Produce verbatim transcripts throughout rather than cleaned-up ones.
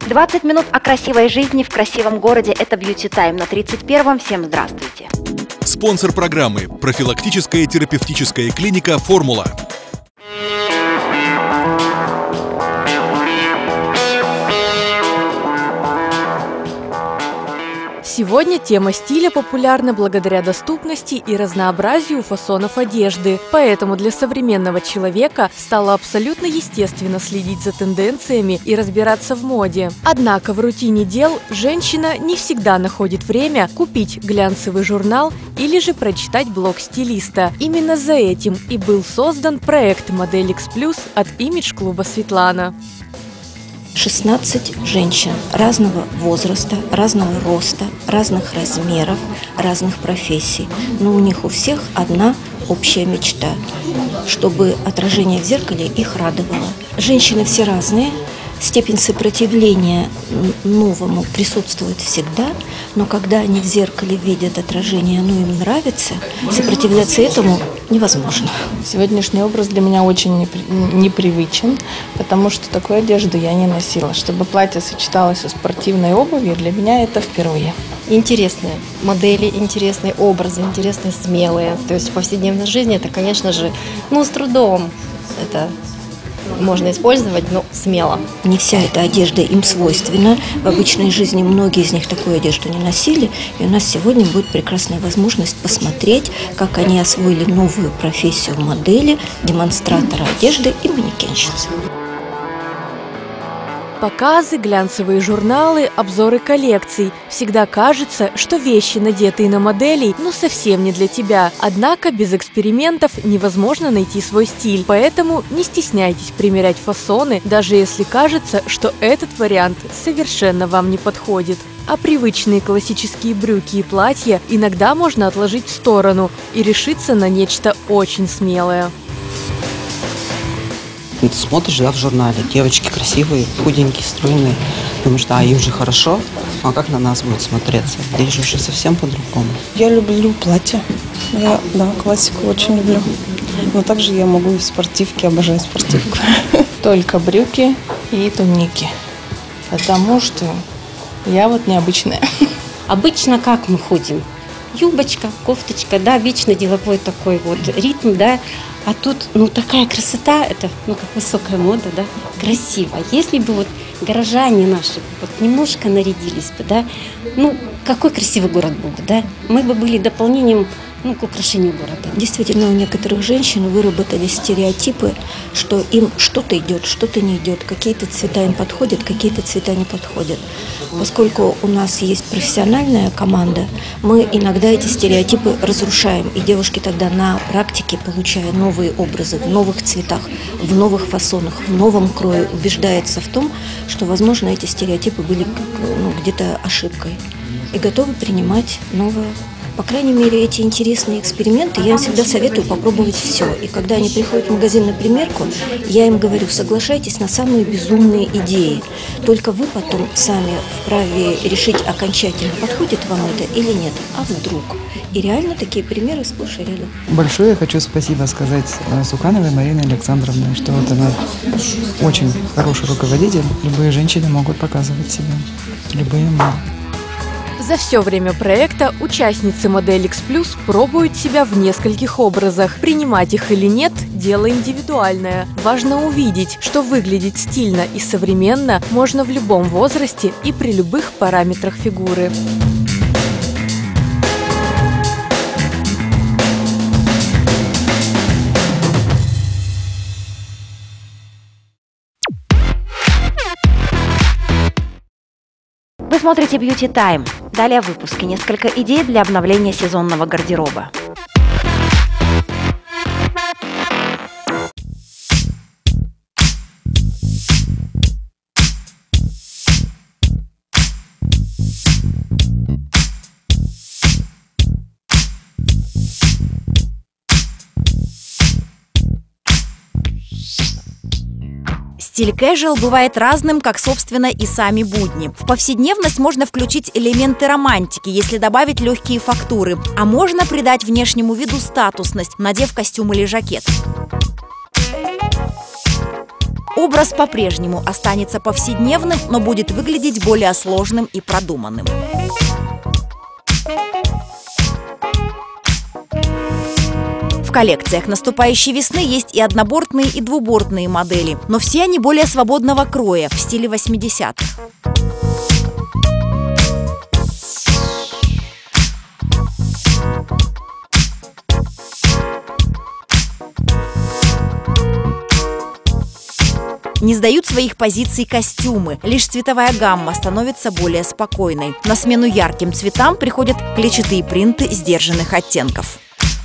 двадцать минут о красивой жизни в красивом городе – это Beauty Time на тридцать первом. Всем здравствуйте. Спонсор программы – профилактическая терапевтическая клиника «Формула». Сегодня тема стиля популярна благодаря доступности и разнообразию фасонов одежды. Поэтому для современного человека стало абсолютно естественно следить за тенденциями и разбираться в моде. Однако в рутине дел женщина не всегда находит время купить глянцевый журнал или же прочитать блог стилиста. Именно за этим и был создан проект «Модель X Plus» от имидж-клуба Светлана. шестнадцать женщин разного возраста, разного роста, разных размеров, разных профессий. Но у них у всех одна общая мечта, чтобы отражение в зеркале их радовало. Женщины все разные, степень сопротивления новому присутствует всегда, но когда они в зеркале видят отражение, оно им нравится, сопротивляться этому невозможно. Сегодняшний образ для меня очень непривычен, потому что такой одежды я не носила. Чтобы платье сочеталось со спортивной обувью, для меня это впервые. Интересные модели, интересные образы, интересные, смелые. То есть в повседневной жизни это, конечно же, ну, с трудом это можно использовать, но смело. Не вся эта одежда им свойственна. В обычной жизни многие из них такую одежду не носили. И у нас сегодня будет прекрасная возможность посмотреть, как они освоили новую профессию модели, демонстратора одежды и манекенщицы. Показы, глянцевые журналы, обзоры коллекций. Всегда кажется, что вещи, надетые на моделей, ну совсем не для тебя. Однако без экспериментов невозможно найти свой стиль. Поэтому не стесняйтесь примерять фасоны, даже если кажется, что этот вариант совершенно вам не подходит. А привычные классические брюки и платья иногда можно отложить в сторону и решиться на нечто очень смелое. Ты смотришь, да, в журнале, девочки красивые, худенькие, стройные, думаешь, да, им же хорошо, а как на нас будет смотреться? Здесь же уже совсем по-другому. Я люблю платья, я, да, классику очень люблю, но также я могу и в спортивке, обожаю спортивку. Только брюки и туники, потому что я вот необычная. Обычно как мы ходим? Юбочка, кофточка, да, вечно деловой такой вот ритм, да. А тут, ну, такая красота, это, ну, как высокая мода, да, красиво. Если бы вот горожане наши вот немножко нарядились бы, да, ну, какой красивый город был бы, да, мы бы были дополнением, ну, к украшению города. Действительно, у некоторых женщин выработались стереотипы, что им что-то идет, что-то не идет, какие-то цвета им подходят, какие-то цвета не подходят. Поскольку у нас есть профессиональная команда, мы иногда эти стереотипы разрушаем, и девушки тогда на практике, получая новые образы в новых цветах, в новых фасонах, в новом крое, убеждается в том, что, возможно, эти стереотипы были, ну, где-то ошибкой, и готовы принимать новое. По крайней мере, эти интересные эксперименты я им всегда советую попробовать все. И когда они приходят в магазин на примерку, я им говорю, соглашайтесь на самые безумные идеи. Только вы потом сами вправе решить окончательно, подходит вам это или нет. А вдруг? И реально такие примеры сплошь и рядом. Большое хочу спасибо сказать Сукановой Марине Александровне, что вот она очень хороший руководитель. Любые женщины могут показывать себя. Любые моды. За все время проекта участницы «Модель X Plus» пробуют себя в нескольких образах. Принимать их или нет – дело индивидуальное. Важно увидеть, что выглядеть стильно и современно можно в любом возрасте и при любых параметрах фигуры. Вы смотрите Beauty Time. Далее в выпуске несколько идей для обновления сезонного гардероба. Стиль casual бывает разным, как, собственно, и сами будни. В повседневность можно включить элементы романтики, если добавить легкие фактуры, а можно придать внешнему виду статусность, надев костюм или жакет. Образ по-прежнему останется повседневным, но будет выглядеть более сложным и продуманным. В коллекциях наступающей весны есть и однобортные, и двубортные модели, но все они более свободного кроя, в стиле восьмидесятых. Не сдают своих позиций костюмы, лишь цветовая гамма становится более спокойной. На смену ярким цветам приходят клетчатые принты сдержанных оттенков.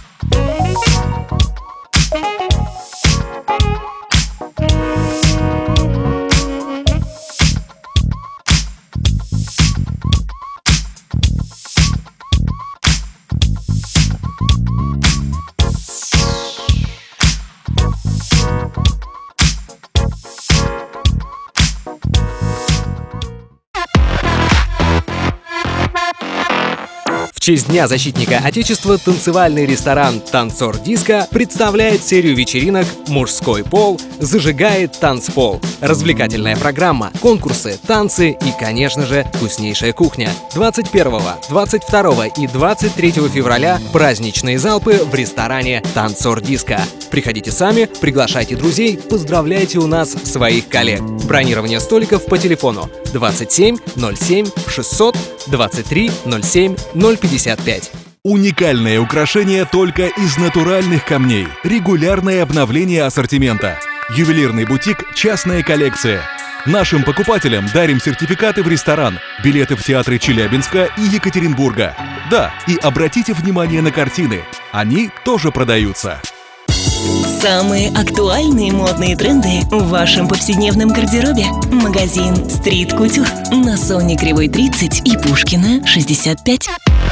В честь Дня защитника Отечества танцевальный ресторан «Танцор Диско» представляет серию вечеринок «Мужской пол зажигает танцпол». Развлекательная программа, конкурсы, танцы и, конечно же, вкуснейшая кухня. двадцать первого, двадцать второго и двадцать третьего февраля праздничные залпы в ресторане «Танцор Диско». Приходите сами, приглашайте друзей, поздравляйте у нас своих коллег. Бронирование столиков по телефону двадцать семь ноль семь шестьсот двадцать три ноль семь ноль пятьдесят пять. Уникальное украшение только из натуральных камней. Регулярное обновление ассортимента. Ювелирный бутик «Частная коллекция». Нашим покупателям дарим сертификаты в ресторан, билеты в театры Челябинска и Екатеринбурга. Да, и обратите внимание на картины. Они тоже продаются. Самые актуальные модные тренды в вашем повседневном гардеробе. Магазин Street Couture на Соне Кривой тридцать и Пушкина шестьдесят пять.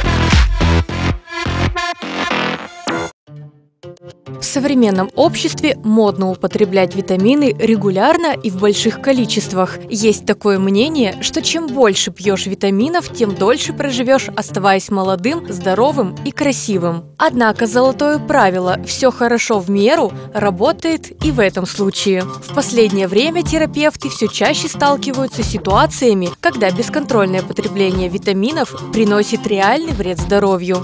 В современном обществе модно употреблять витамины регулярно и в больших количествах. Есть такое мнение, что чем больше пьешь витаминов, тем дольше проживешь, оставаясь молодым, здоровым и красивым. Однако золотое правило «все хорошо в меру» работает и в этом случае. В последнее время терапевты все чаще сталкиваются с ситуациями, когда бесконтрольное потребление витаминов приносит реальный вред здоровью.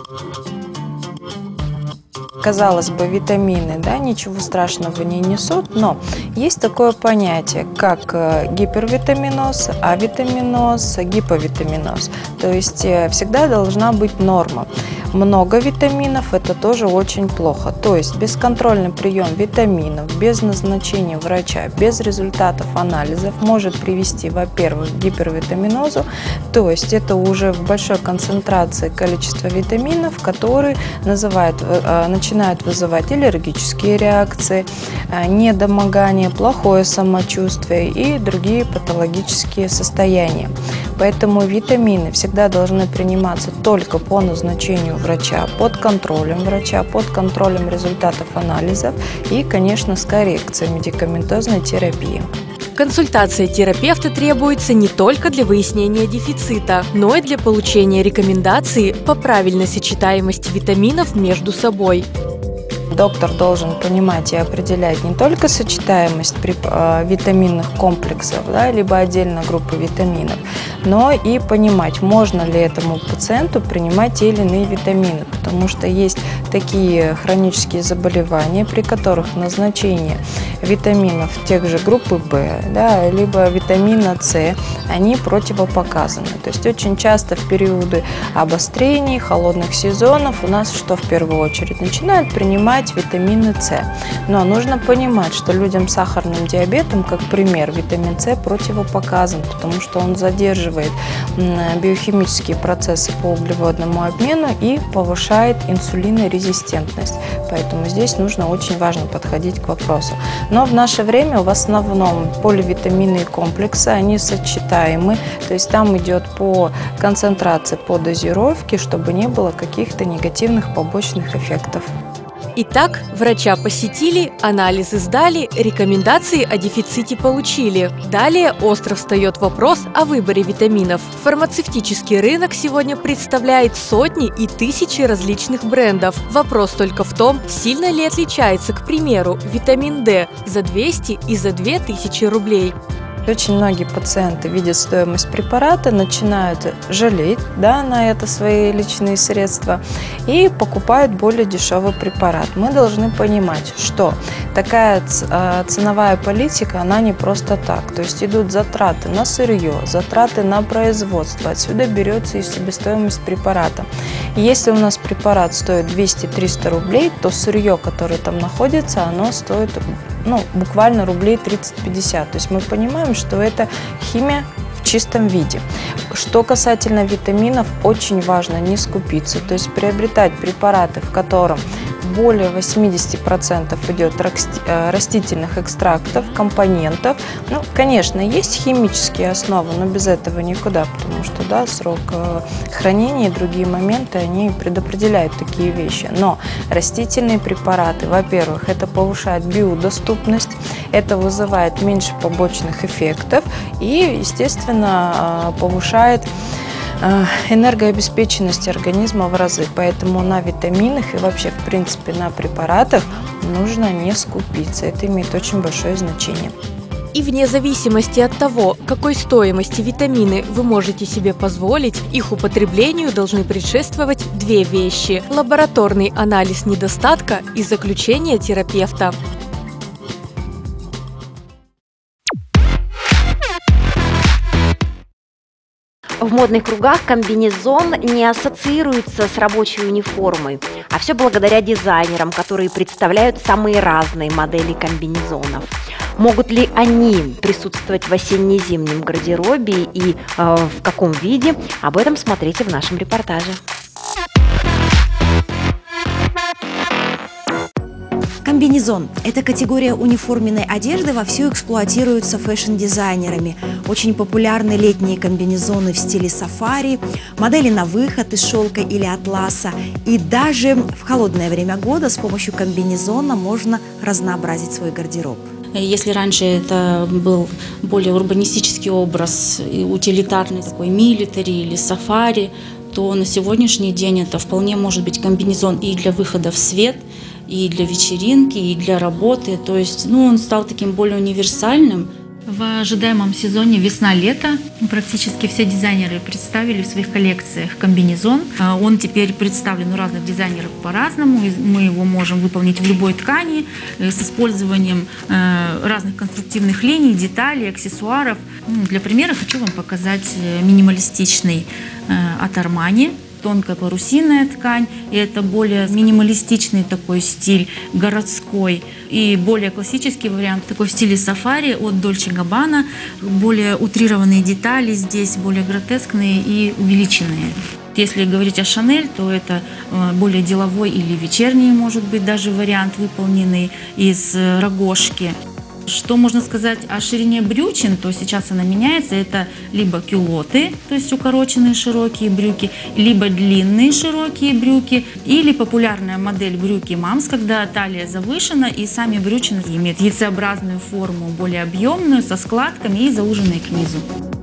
Казалось бы, витамины, да, ничего страшного не несут, но есть такое понятие, как гипервитаминоз, авитаминоз, гиповитаминоз. То есть всегда должна быть норма. Много витаминов – это тоже очень плохо. То есть бесконтрольный прием витаминов без назначения врача, без результатов анализов может привести, во-первых, к гипервитаминозу, то есть это уже в большой концентрации количество витаминов, которые называют, начинают вызывать аллергические реакции, недомогание, плохое самочувствие и другие патологические состояния. Поэтому витамины всегда должны приниматься только по назначению врача, под контролем врача, под контролем результатов анализов и, конечно, с коррекцией медикаментозной терапии. Консультация терапевта требуется не только для выяснения дефицита, но и для получения рекомендаций по правильной сочетаемости витаминов между собой. Доктор должен понимать и определять не только сочетаемость витаминных комплексов, да, либо отдельно группы витаминов, но и понимать, можно ли этому пациенту принимать те или иные витамины, потому что есть такие хронические заболевания, при которых назначение витаминов тех же группы В, да, либо витамина С, они противопоказаны. То есть очень часто в периоды обострений, холодных сезонов у нас что в первую очередь начинают принимать витамины С. Но нужно понимать, что людям с сахарным диабетом, как пример, витамин С противопоказан, потому что он задерживает биохимические процессы по углеводному обмену и повышает инсулинорезистентность. Поэтому здесь нужно очень важно подходить к вопросу. Но в наше время в основном поливитаминные комплексы, они сочетаемы, то есть там идет по концентрации, по дозировке, чтобы не было каких-то негативных побочных эффектов. Итак, врача посетили, анализы сдали, рекомендации о дефиците получили. Далее остро встает вопрос о выборе витаминов. Фармацевтический рынок сегодня представляет сотни и тысячи различных брендов. Вопрос только в том, сильно ли отличается, к примеру, витамин D за двести и за две тысячи рублей. Очень многие пациенты видят стоимость препарата, начинают жалеть, да, на это свои личные средства и покупают более дешевый препарат. Мы должны понимать, что такая ценовая политика, она не просто так. То есть идут затраты на сырье, затраты на производство. Отсюда берется и себестоимость препарата. И если у нас препарат стоит двести-триста рублей, то сырье, которое там находится, оно стоит, ну, буквально рублей тридцать-пятьдесят. То есть мы понимаем, что это химия в чистом виде. Что касательно витаминов, очень важно не скупиться, то есть приобретать препараты, в котором более восьмидесяти процентов идет растительных экстрактов, компонентов. Ну, конечно, есть химические основы, но без этого никуда, потому что, да, срок хранения и другие моменты, они предопределяют такие вещи. Но растительные препараты, во-первых, это повышает биодоступность, это вызывает меньше побочных эффектов и, естественно, повышает энергообеспеченность организма в разы. Поэтому на витаминах и вообще, в принципе, на препаратах нужно не скупиться. Это имеет очень большое значение. И вне зависимости от того, какой стоимости витамины вы можете себе позволить, их употреблению должны предшествовать две вещи – лабораторный анализ недостатка и заключение терапевта. В модных кругах комбинезон не ассоциируется с рабочей униформой, а все благодаря дизайнерам, которые представляют самые разные модели комбинезонов. Могут ли они присутствовать в осенне-зимнем гардеробе и э, в каком виде? Об этом смотрите в нашем репортаже. Комбинезон – это категория униформенной одежды, вовсю эксплуатируется фэшн-дизайнерами. Очень популярны летние комбинезоны в стиле сафари, модели на выход из шелка или атласа. И даже в холодное время года с помощью комбинезона можно разнообразить свой гардероб. Если раньше это был более урбанистический образ, утилитарный такой милитари или сафари, то на сегодняшний день это вполне может быть комбинезон и для выхода в свет, и для вечеринки, и для работы. То есть, ну, он стал таким более универсальным. В ожидаемом сезоне весна-лето практически все дизайнеры представили в своих коллекциях комбинезон. Он теперь представлен у разных дизайнеров по-разному. Мы его можем выполнить в любой ткани с использованием разных конструктивных линий, деталей, аксессуаров. Для примера хочу вам показать минималистичный от Armani. Тонкая парусиная ткань, и это более минималистичный такой стиль, городской, и более классический вариант, такой в стиле сафари от Dolce Gabbana, более утрированные детали здесь, более гротескные и увеличенные. Если говорить о Chanel, то это более деловой или вечерний, может быть, даже вариант, выполненный из рогожки. Что можно сказать о ширине брючин, то сейчас она меняется. Это либо кюлоты, то есть укороченные широкие брюки, либо длинные широкие брюки, или популярная модель брюки мамс, когда талия завышена и сами брючины имеют яйцеобразную форму, более объемную, со складками и зауженные к низу.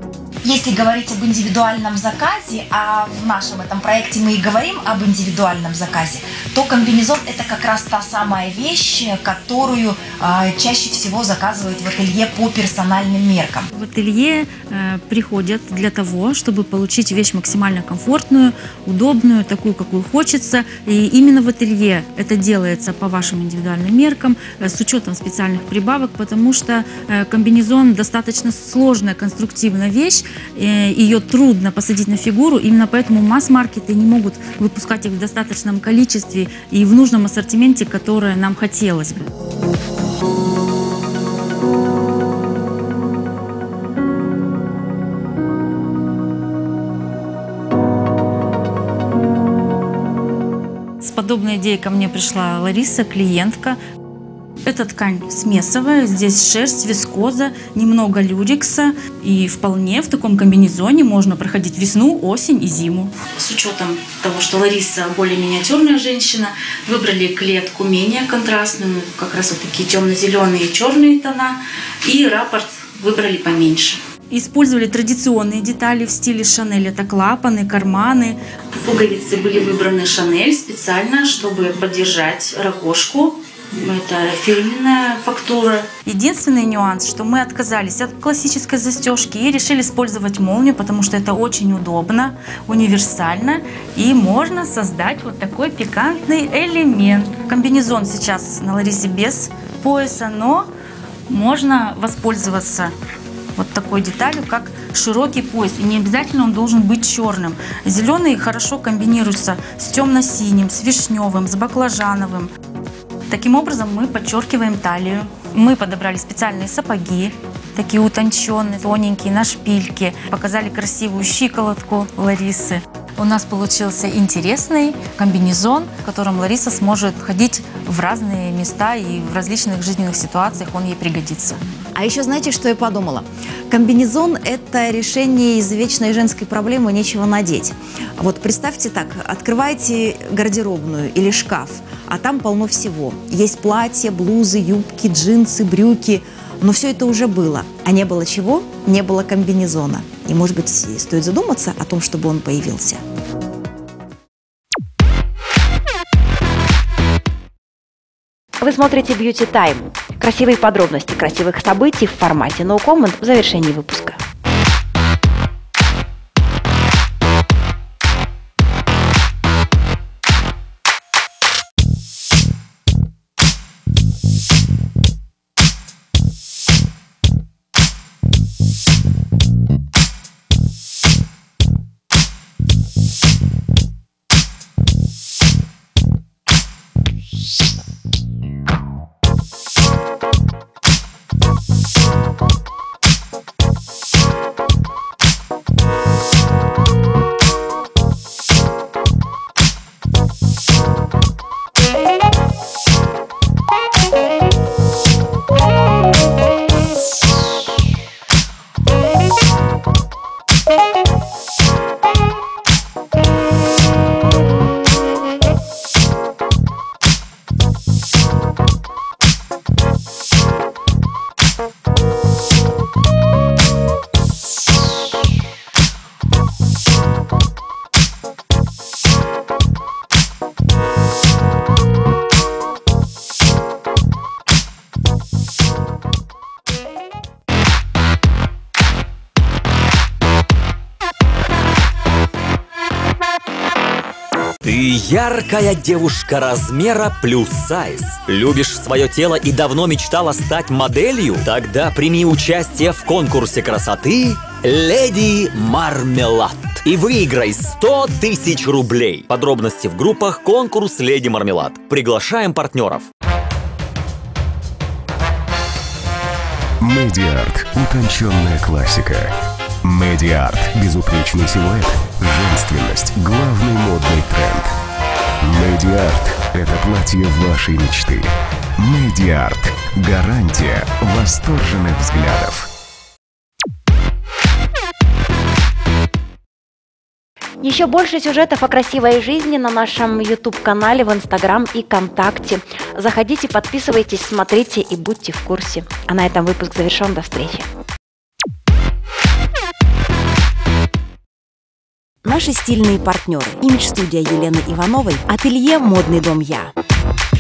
Если говорить об индивидуальном заказе, а в нашем этом проекте мы и говорим об индивидуальном заказе, то комбинезон – это как раз та самая вещь, которую э, чаще всего заказывают в ателье по персональным меркам. В ателье э, приходят для того, чтобы получить вещь максимально комфортную, удобную, такую, какую хочется. И именно в ателье это делается по вашим индивидуальным меркам, э, с учетом специальных прибавок, потому что э, комбинезон достаточно сложная конструктивная вещь, ее трудно посадить на фигуру, именно поэтому масс-маркеты не могут выпускать их в достаточном количестве и в нужном ассортименте, которое нам хотелось бы. С подобной идеей ко мне пришла Лариса, клиентка. Эта ткань смесовая, здесь шерсть, вискоза, немного люрекса. И вполне в таком комбинезоне можно проходить весну, осень и зиму. С учетом того, что Лариса более миниатюрная женщина, выбрали клетку менее контрастную, как раз вот такие темно-зеленые и черные тона. И раппорт выбрали поменьше. Использовали традиционные детали в стиле Шанель. Это клапаны, карманы. Пуговицы были выбраны Шанель специально, чтобы поддержать ракушку. Это фирменная фактура. Единственный нюанс, что мы отказались от классической застежки и решили использовать молнию, потому что это очень удобно, универсально и можно создать вот такой пикантный элемент. Комбинезон сейчас на Ларисе без пояса, но можно воспользоваться вот такой деталью, как широкий пояс. И не обязательно он должен быть черным. Зеленый хорошо комбинируется с темно-синим, с вишневым, с баклажановым. Таким образом мы подчеркиваем талию. Мы подобрали специальные сапоги, такие утонченные, тоненькие, на шпильке. Показали красивую щиколотку Ларисы. У нас получился интересный комбинезон, в котором Лариса сможет ходить в разные места и в различных жизненных ситуациях он ей пригодится. А еще знаете, что я подумала? Комбинезон – это решение извечной женской проблемы «нечего надеть». Вот представьте так, открываете гардеробную или шкаф, а там полно всего. Есть платья, блузы, юбки, джинсы, брюки. Но все это уже было. А не было чего? Не было комбинезона. И, может быть, стоит задуматься о том, чтобы он появился. Вы смотрите Beauty Time. Красивые подробности красивых событий в формате No Comment в завершении выпуска. Ты яркая девушка размера плюс сайз. Любишь свое тело и давно мечтала стать моделью? Тогда прими участие в конкурсе красоты «Леди Мармелад» и выиграй сто тысяч рублей. Подробности в группах «Конкурс Леди Мармелад». Приглашаем партнеров. Медиарт. Утонченная классика. Медиарт. Безупречный силуэт. Женственность. Главный модный тренд. Медиарт. Это платье вашей мечты. Медиарт. Гарантия восторженных взглядов. Еще больше сюжетов о красивой жизни на нашем YouTube-канале, в Instagram и ВКонтакте. Заходите, подписывайтесь, смотрите и будьте в курсе. А на этом выпуск завершен. До встречи. Наши стильные партнеры. Имидж-студия Елены Ивановой. Ателье «Модный дом Я».